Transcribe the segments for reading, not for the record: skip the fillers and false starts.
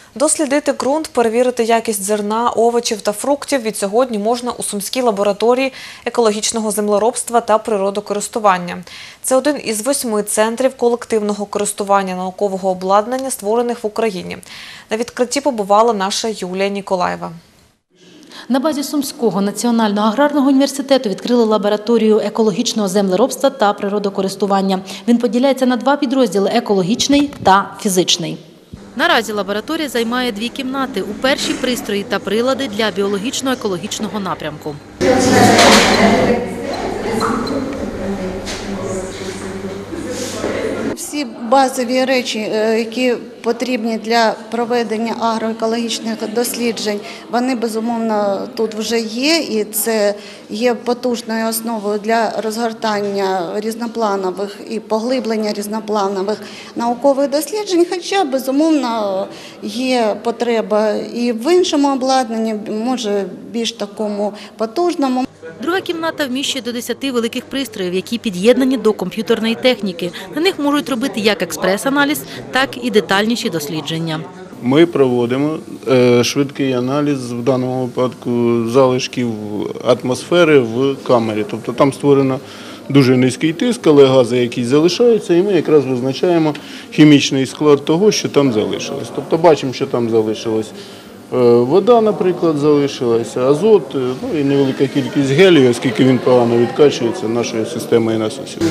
Дослідити ґрунт, перевірити якість зерна, овочів та фруктів від сьогодні можна у Сумській лабораторії екологічного землеробства та природокористування. Це один із 8 центрів колективного користування наукового обладнання, створених в Україні. На відкритті побувала наша Юлія Ніколаєва. На базі Сумського національного аграрного університету відкрили лабораторію екологічного землеробства та природокористування. Він поділяється на 2 підрозділи – екологічний та фізичний. Наразі лабораторія займає 2 кімнати. У першій – пристрої та прилади для біологічно-екологічного напрямку. Всі базові речі, які потрібні для проведення агроекологічних досліджень, вони, безумовно, тут вже є, і це є потужною основою для розгортання різнопланових і поглиблення різнопланових наукових досліджень, хоча, безумовно, є потреба і в іншому обладнанні, може, більш такому потужному. Друга кімната вміщує до 10 великих пристроїв, які під'єднані до комп'ютерної техніки. На них можуть робити як експрес-аналіз, так і детальніші дослідження. Ми проводимо швидкий аналіз, в даному випадку, залишків атмосфери в камері. Тобто там створено дуже низький тиск, але гази якісь залишаються, і ми якраз визначаємо хімічний склад того, що там залишилось. Тобто бачимо, що там залишилось. Вода, наприклад, залишилася, азот, і невелика кількість гелію, оскільки він погано відкачується нашою системою насосів.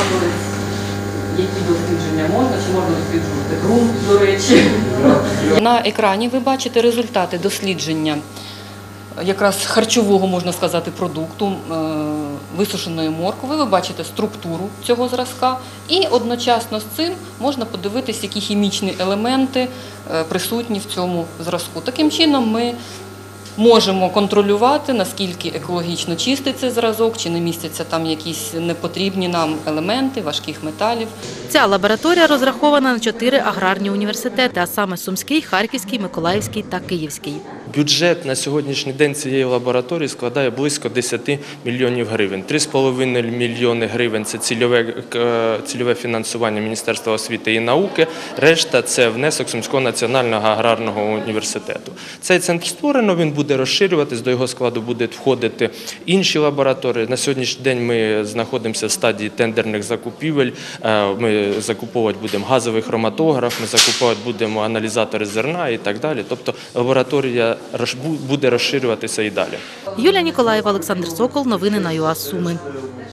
Які дослідження можна, чи можна досліджувати ґрунт, до речі? На екрані ви бачите результати дослідження якраз харчового, можна сказати, продукту, висушеної моркви. Ви бачите структуру цього зразка і одночасно з цим можна подивитися, які хімічні елементи присутні в цьому зразку. Таким чином ми можемо контролювати, наскільки екологічно чистий цей зразок, чи не містяться там якісь непотрібні нам елементи, важких металів. Ця лабораторія розрахована на 4 аграрні університети, а саме Сумський, Харківський, Миколаївський та Київський. Бюджет на сьогоднішній день цієї лабораторії складає близько 10 мільйонів гривень. 3,5 мільйони гривень – це цільове фінансування Міністерства освіти і науки, решта – це внесок Сумського національного аграрного університету. Цей центр створено, він буде розширюватись, до його складу будуть входити інші лабораторії. На сьогоднішній день ми знаходимося в стадії тендерних закупівель, ми закуповувати будемо газовий хроматограф, ми закуповувати будемо аналізатори зерна і так далі. Тобто лабораторія буде розширюватися і далі. Юлія Ніколаєва, Олександр Сокол. Новини на ЮА Суми.